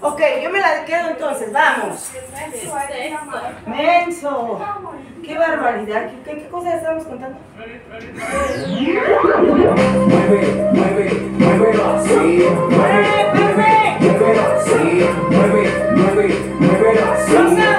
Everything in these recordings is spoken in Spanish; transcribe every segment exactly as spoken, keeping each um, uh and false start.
Ok, yo me la quedo entonces, vamos. Menso. Qué barbaridad. ¿Qué, qué, qué cosas estamos contando? Mueve, mueve, mueve así. Mueve, mueve, mueve así. Mueve, mueve, mueve así.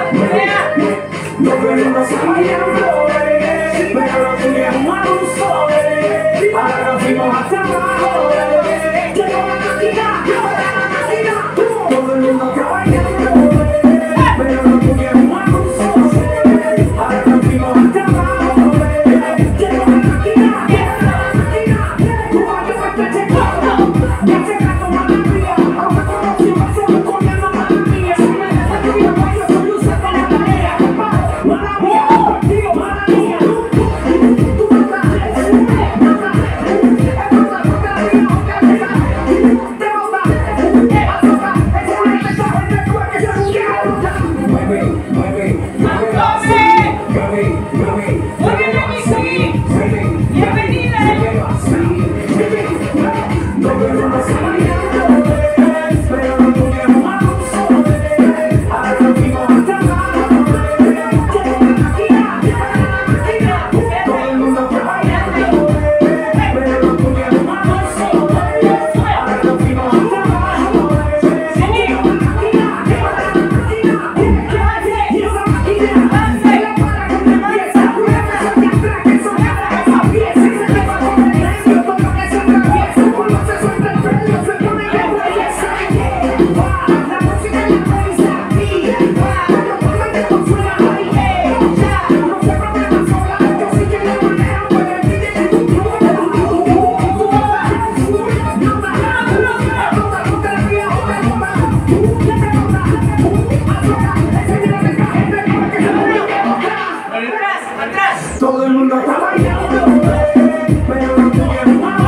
Mueve así. Pero lo teníamos a un sol. Ahora nos fuimos hasta abajo. Llegó la máquina, llegó la máquina. Todo el mundo está bailando. Pero lo teníamos a un sol. Ahora nos fuimos hasta abajo. Llegó la máquina, llegó la máquina. Tú vas a ver que llegó. Ya se gastó mala mía. Ahora como si me se con la mala mía. Si me dejas que yo vaya con luz hasta la tarea. Mala mía, contigo, mala mía. Tú me traes, me todo el mundo está bailando, pero no tuvieron más.